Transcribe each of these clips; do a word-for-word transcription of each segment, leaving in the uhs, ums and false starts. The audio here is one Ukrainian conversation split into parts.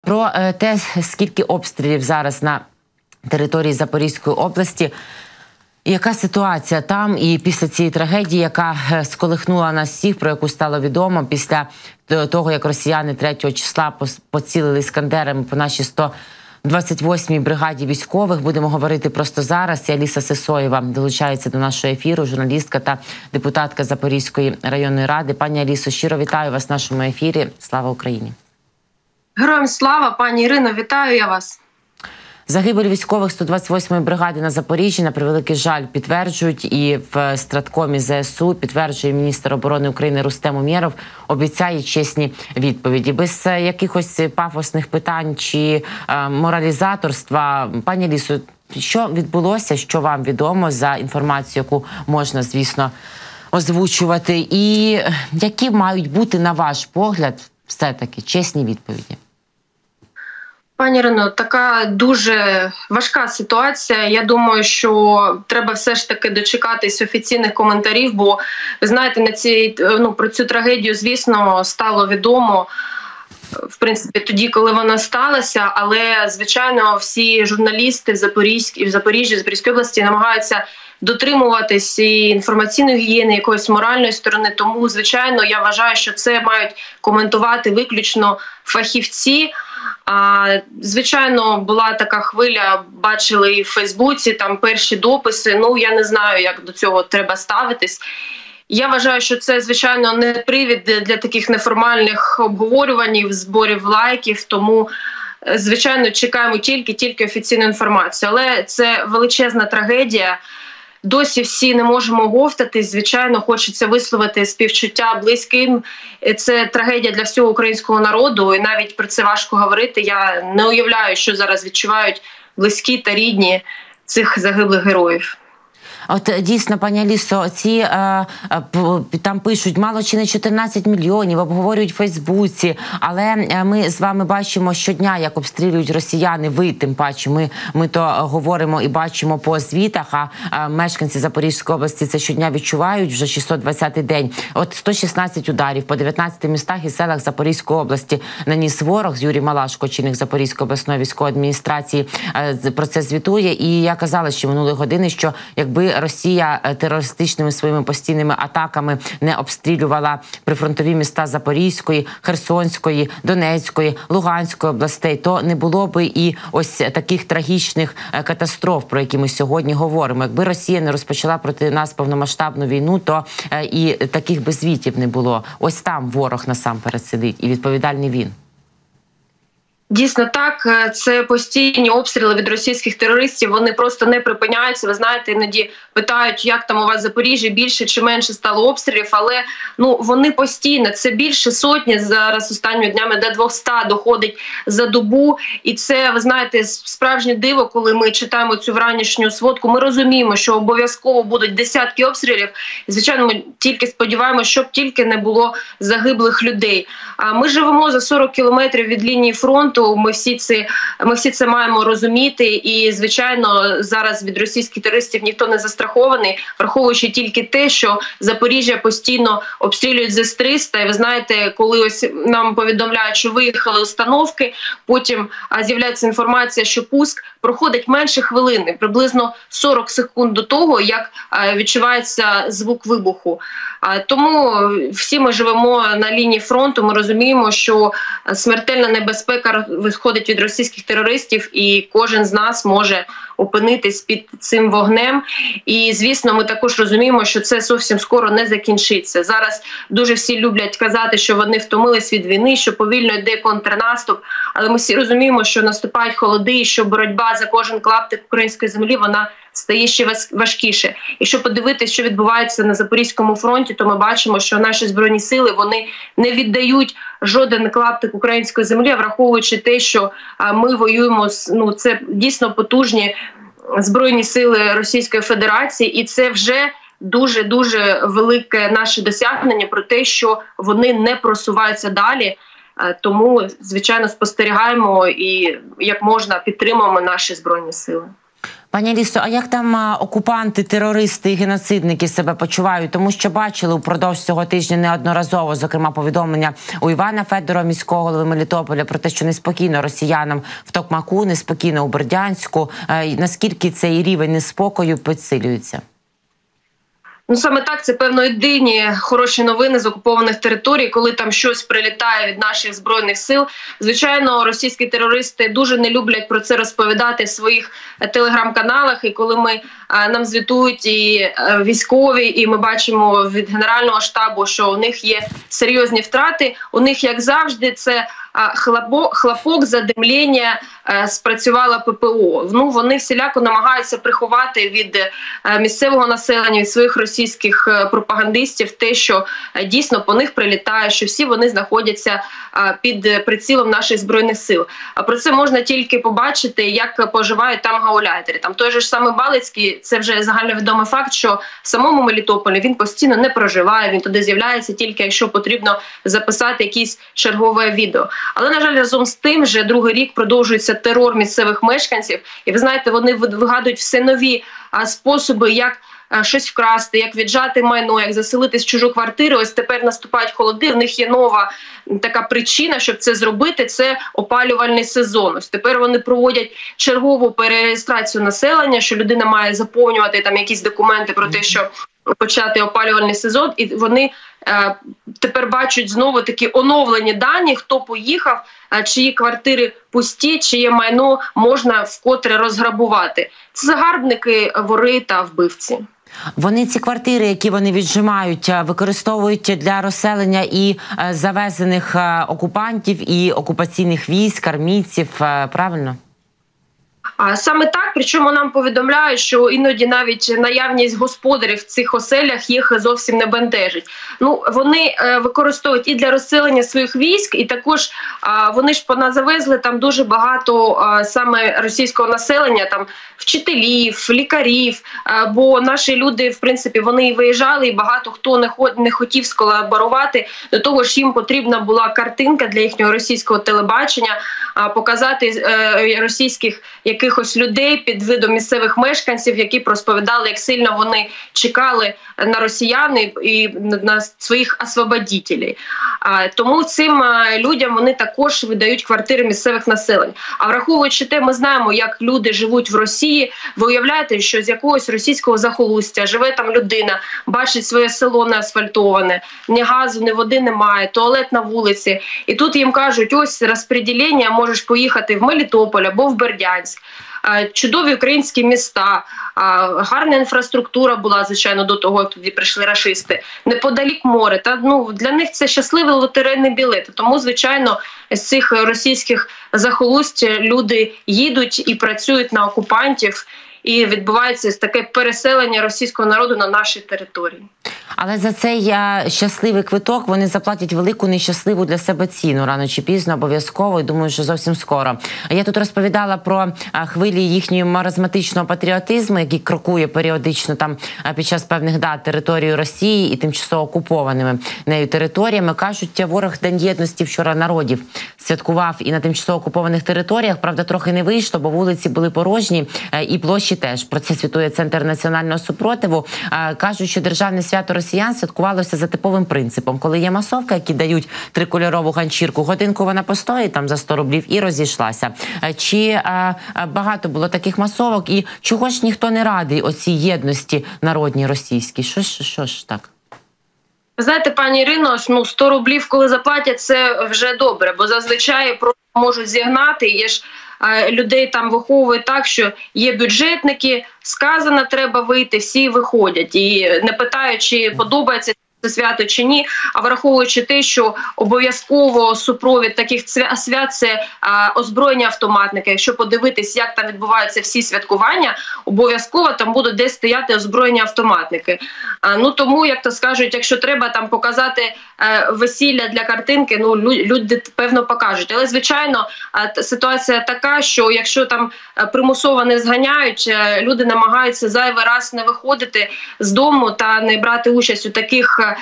Про те, скільки обстрілів зараз на території Запорізької області, яка ситуація там і після цієї трагедії, яка сколихнула нас всіх, про яку стало відомо після того, як росіяни третього числа поцілили іскандерами по нашій сто двадцять восьмій бригаді військових. Будемо говорити просто зараз. І Аліса Сисоєва долучається до нашого ефіру, журналістка та депутатка Запорізької районної ради. Пані Алісо, щиро вітаю вас в нашому ефірі. Слава Україні! Героям слава, пані Ірино, вітаю я вас. Загибель військових сто двадцять восьмої бригади на Запоріжжі, на превеликий жаль, підтверджують і в Страткомі ЗСУ, підтверджує міністр оборони України Рустем Умєров, обіцяє чесні відповіді. Без якихось пафосних питань чи е, моралізаторства. Пані Алісо, що відбулося, що вам відомо за інформацію, яку можна, звісно, озвучувати, і які мають бути, на ваш погляд, все-таки чесні відповіді? Пані Ірино, така дуже важка ситуація. Я думаю, що треба все ж таки дочекатись офіційних коментарів, бо, ви знаєте, на цій, ну, про цю трагедію, звісно, стало відомо, в принципі, тоді, коли вона сталася, але, звичайно, всі журналісти в Запорізькій, в Запоріжжі, в Запорізькій області намагаються дотримуватись і інформаційної гігієни, якоїсь моральної сторони. Тому, звичайно, я вважаю, що це мають коментувати виключно фахівці. А, звичайно, була така хвиля, бачили і в Фейсбуці, там перші дописи. Ну, я не знаю, як до цього треба ставитись. Я вважаю, що це, звичайно, не привід для таких неформальних обговорювань, зборів лайків, тому, звичайно, чекаємо тільки-тільки офіційну інформацію. Але це величезна трагедія. Досі всі не можемо оговтатись. Звичайно, хочеться висловити співчуття близьким. Це трагедія для всього українського народу, і навіть про це важко говорити. Я не уявляю, що зараз відчувають близькі та рідні цих загиблих героїв. От дійсно, пані Алісо, ці е, там пишуть, мало чи не чотирнадцять мільйонів, обговорюють в Фейсбуці, але ми з вами бачимо щодня, як обстрілюють росіяни, ви тим паче, ми, ми то говоримо і бачимо по звітах, а, а мешканці Запорізької області це щодня відчувають, вже шістсот двадцятий день. От сто шістнадцять ударів по дев'ятнадцяти містах і селах Запорізької області наніс ворог. Юрій Малашко, очільник Запорізької обласної військової адміністрації, про це звітує. І я казала ще минулої години, що якби Росія терористичними своїми постійними атаками не обстрілювала прифронтові міста Запорізької, Херсонської, Донецької, Луганської областей, то не було би і ось таких трагічних катастроф, про які ми сьогодні говоримо. Якби Росія не розпочала проти нас повномасштабну війну, то і таких би звітів не було. Ось там ворог насамперед сидить, і відповідальний він. Дійсно так, це постійні обстріли від російських терористів, вони просто не припиняються. Ви знаєте, іноді питають, як там у вас в Запоріжжі, більше чи менше стало обстрілів, але ну вони постійно, це більше сотні, зараз останніми днями до двохсот доходить за добу. І це, ви знаєте, справжнє диво, коли ми читаємо цю вранішню сводку, ми розуміємо, що обов'язково будуть десятки обстрілів. І, звичайно, ми тільки сподіваємося, щоб тільки не було загиблих людей. А ми живемо за сорок кілометрів від лінії фронту. Ми всі це, ми всі це маємо розуміти, і, звичайно, зараз від російських терористів ніхто не застрахований, враховуючи тільки те, що Запоріжжя постійно обстрілюють з ес триста, і ви знаєте, коли ось нам повідомляють, що виїхали установки, потім з'являється інформація, що пуск проходить менше хвилини, приблизно сорок секунд до того, як відчувається звук вибуху. Тому всі ми живемо на лінії фронту, ми розуміємо, що смертельна небезпека виходить від російських терористів, і кожен з нас може опинитись під цим вогнем. І, звісно, ми також розуміємо, що це зовсім скоро не закінчиться. Зараз дуже всі люблять казати, що вони втомились від війни, що повільно йде контрнаступ, але ми всі розуміємо, що наступають холоди, і що боротьба за кожен клаптик української землі, вона стає ще важкіше. Якщо подивитися, що відбувається на Запорізькому фронті, то ми бачимо, що наші Збройні сили, вони не віддають жоден клаптик української землі, враховуючи те, що ми воюємо, ну, це дійсно потужні Збройні сили Російської Федерації, і це вже дуже-дуже велике наше досягнення про те, що вони не просуваються далі. Тому, звичайно, спостерігаємо і як можна підтримуємо наші Збройні сили. Пані Алісо, а як там а, окупанти, терористи і геноцидники себе почувають? Тому що бачили упродовж цього тижня неодноразово, зокрема, повідомлення у Івана Федорова, міського голови Мелітополя, про те, що неспокійно росіянам в Токмаку, неспокійно у Бердянську. А, наскільки цей рівень неспокою підсилюється? Ну, саме так, це, певно, єдині хороші новини з окупованих територій, коли там щось прилітає від наших Збройних сил. Звичайно, російські терористи дуже не люблять про це розповідати в своїх телеграм-каналах, і коли ми, нам звітують і військові, і ми бачимо від Генерального штабу, що у них є серйозні втрати, у них, як завжди, це хлопок, хлопок задимлення спрацювала ППО. Ну, вони всіляко намагаються приховати від місцевого населення, від своїх російських пропагандистів те, що дійсно по них прилітає, що всі вони знаходяться під прицілом наших Збройних сил. А про це можна тільки побачити, як поживають там гауляйтери. Там той же ж саме Балицький, це вже загальновідомий факт, що в самому Мелітополі він постійно не проживає, він туди з'являється тільки, якщо потрібно записати якесь чергове відео. Але, на жаль, разом з тим, вже другий рік продовжується терор місцевих мешканців. І ви знаєте, вони вигадують все нові а, способи, як а, щось вкрасти, як віджати майно, як заселитись в чужу квартиру. Ось тепер наступають холоди, в них є нова така причина, щоб це зробити, це опалювальний сезон. Ось тепер вони проводять чергову перереєстрацію населення, що людина має заповнювати там якісь документи про те, що почати опалювальний сезон, і вони е, тепер бачать знову такі оновлені дані, хто поїхав, е, чиї квартири пусті, чиє майно можна вкотре розграбувати. Це загарбники, вори та вбивці. Вони ці квартири, які вони віджимають, використовують для розселення і завезених окупантів, і окупаційних військ, армійців, правильно? А саме так, причому нам повідомляють, що іноді навіть наявність господарів в цих оселях їх зовсім не бентежить. Ну, вони е, використовують і для розселення своїх військ, і також е, вони ж поназавезли там дуже багато е, саме російського населення, там вчителів, лікарів, е, бо наші люди, в принципі, вони і виїжджали, і багато хто не, ход, не хотів сколаборувати. До того ж, їм потрібна була картинка для їхнього російського телебачення, е, показати е, російських якихось людей під видом місцевих мешканців, які розповідали, як сильно вони чекали на росіян і на своїх освободітелів. Тому цим людям вони також видають квартири місцевих населень. А враховуючи те, ми знаємо, як люди живуть в Росії. Ви уявляєте, що з якогось російського захолустя живе там людина, бачить своє село не асфальтоване, ні газу, ні води немає, туалет на вулиці. І тут їм кажуть, ось розподілення, можеш поїхати в Мелітополь або в Бердянськ. Чудові українські міста, гарна інфраструктура була, звичайно, до того, як туди прийшли рашисти. Неподалік море. Та, ну, для них це щасливий лотерейний білет. Тому, звичайно, з цих російських захолусть люди їдуть і працюють на окупантів. І відбувається таке переселення російського народу на нашій території. Але за цей щасливий квиток вони заплатять велику нещасливу для себе ціну. Рано чи пізно, обов'язково, і думаю, що зовсім скоро. Я тут розповідала про хвилі їхнього маразматичного патріотизму, який крокує періодично там під час певних дат територію Росії і тимчасово окупованими нею територіями. Кажуть, ворог День єдності вчора народів святкував і на тимчасово окупованих територіях. Правда, трохи не вийшло, бо вулиці були порожні і площі теж. Про це світує Центр національного супротиву. Кажуть, що державне свято росіян святкувалося за типовим принципом. Коли є масовка, які дають трикольорову ганчірку, годинку вона постоїть там за сто рублів і розійшлася. Чи а, багато було таких масовок? І чого ж ніхто не радий оцій єдності народній російській? Що ж, що ж так? Знаєте, пані Ірино, ну, сто рублів, коли заплатять, це вже добре, бо зазвичай просто можуть зігнати, є ж людей там виховують так, що є бюджетники, сказано, треба вийти, всі виходять. І не питають, чи подобається це свято чи ні, а враховуючи те, що обов'язково супровід таких свят – це а, озброєння автоматника. Якщо подивитись, як там відбуваються всі святкування, обов'язково там будуть десь стояти озброєння автоматники. А, ну тому, як то скажуть, якщо треба там показати а, весілля для картинки, ну люди певно покажуть. Але, звичайно, а, ситуація така, що якщо там примусово не зганяють, люди намагаються зайвий раз не виходити з дому та не брати участь у таких е,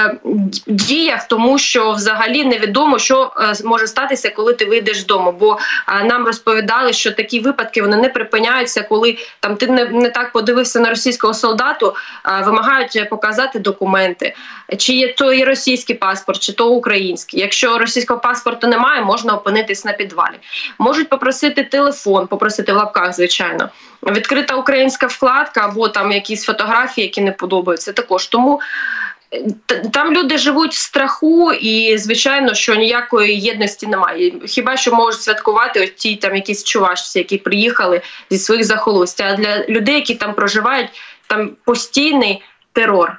діях, тому що взагалі невідомо, що е, може статися, коли ти вийдеш з дому. Бо е, нам розповідали, що такі випадки вони не припиняються, коли там ти не, не так подивився на російського солдату, е, вимагають показати документи. Чи є то і російський паспорт, чи то український. Якщо російського паспорту немає, можна опинитись на підвалі. Можуть попросити телефон, попросити в лапках, звичайно. Відкрита українська вкладка або там якісь фотографії, які не подобаються також. Тому там люди живуть в страху і, звичайно, що ніякої єдності немає. Хіба що можуть святкувати ось ті там якісь чувашці, які приїхали зі своїх захолустя. А для людей, які там проживають, там постійний терор.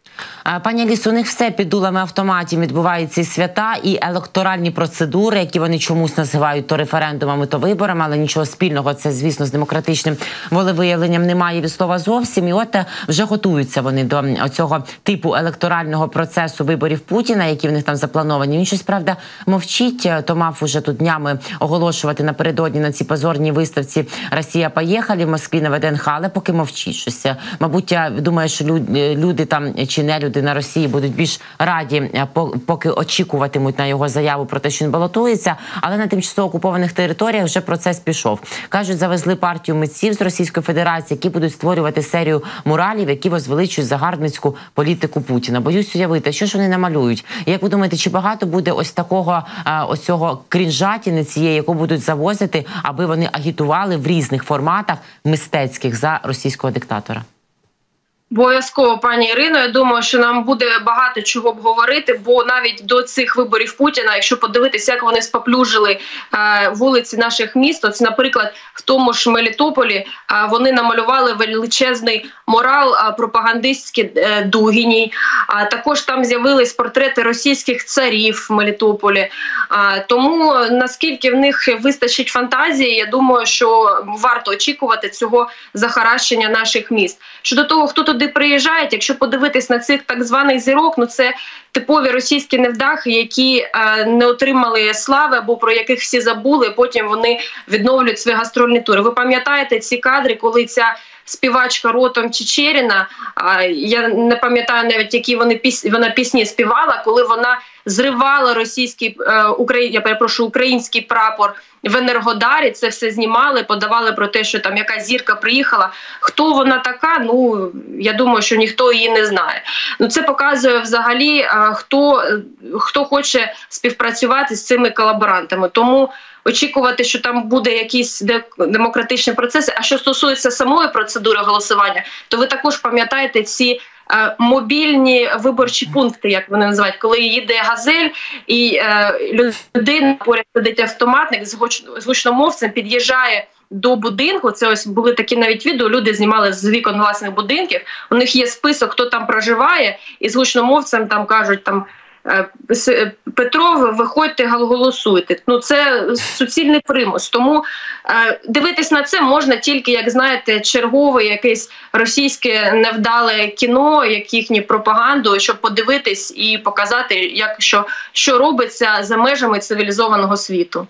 Пані Алісо, у них все під дулами автоматів відбуваються і свята, і електоральні процедури, які вони чомусь називають то референдумами, то виборами, але нічого спільного це, звісно, з демократичним волевиявленням немає від слова зовсім. І от вже готуються вони до цього типу електорального процесу виборів Путіна, які в них там заплановані. Він щось, правда, мовчить, то мав уже тут днями оголошувати напередодні на цій позорній виставці «Росія поїхали» в Москві на ВДНХ, але поки мовчить щось. Мабуть, я думаю, що люди там, чи не люди на Росії будуть більш раді, поки очікуватимуть на його заяву про те, що він балотується, але на тимчасово окупованих територіях вже процес пішов. Кажуть, завезли партію митців з Російської Федерації, які будуть створювати серію муралів, які возвеличують загарбницьку політику Путіна. Боюсь уявити, що ж вони намалюють. Як ви думаєте, чи багато буде ось такого, ось цього крінжатіни цієї, яку будуть завозити, аби вони агітували в різних форматах мистецьких за російського диктатора? Обов'язково, пані Ірино, я думаю, що нам буде багато чого обговорити, бо навіть до цих виборів Путіна, якщо подивитися, як вони споплюжили е, вулиці наших міст, ось, наприклад, в тому ж Мелітополі е, вони намалювали величезний мурал е, пропагандистський е, Дугіній, а також там з'явились портрети російських царів в Мелітополі. Е, тому наскільки в них вистачить фантазії, я думаю, що варто очікувати цього захаращення наших міст. Щодо того, хто туди приїжджають, якщо подивитись на цих так званих зірок, ну це типові російські невдахи, які е, не отримали слави або про яких всі забули, потім вони відновлюють свої гастрольні тури. Ви пам'ятаєте ці кадри, коли ця співачка Ротом Чечеріна, е, я не пам'ятаю навіть, які вони піс... вона пісні співала, коли вона зривала російський, е, Украї... я перепрошую, український прапор в Енергодарі, це все знімали, подавали про те, що там якась зірка приїхала. Хто вона така, ну, я думаю, що ніхто її не знає. Ну, це показує взагалі, хто, хто хоче співпрацювати з цими колаборантами. Тому очікувати, що там буде якісь демократичні процеси. А що стосується самої процедури голосування, то ви також пам'ятаєте ці мобільні виборчі пункти, як вони називають, коли їде газель і е, людина, поряд сидить автоматник з гучномовцем, під'їжджає до будинку. Це ось були такі навіть відео, люди знімали з вікон власних будинків, у них є список, хто там проживає, і з гучномовцем там кажуть, там Петров, виходьте, голосуйте. Ну, це суцільний примус. Тому е, дивитись на це можна тільки, як знаєте, чергове якесь російське невдале кіно, як їхню пропаганду, щоб подивитись і показати, як що, що робиться за межами цивілізованого світу.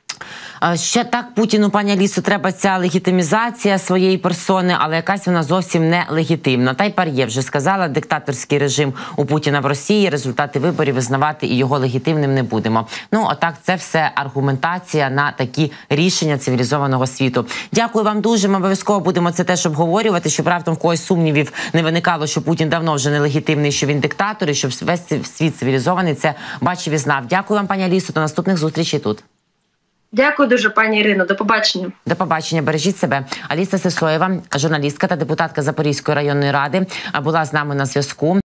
Ще так Путіну, пані Алісо, треба ця легітимізація своєї персони, але якась вона зовсім не легітимна. Та й Пар'є вже сказала, диктаторський режим у Путіна в Росії, результати виборів визнавати і його легітимним не будемо. Ну, отак, це все аргументація на такі рішення цивілізованого світу. Дякую вам дуже, ми обов'язково будемо це теж обговорювати, щоб раптом в когось сумнівів не виникало, що Путін давно вже не легітимний, що він диктатор, і щоб весь світ цивілізований це бачив і знав. Дякую вам, пані Алісо, до наступних зустрічей тут. Дякую дуже, пані Ірино. До побачення. До побачення. Бережіть себе. Аліса Сисоєва, журналістка та депутатка Запорізької районної ради, була з нами на зв'язку.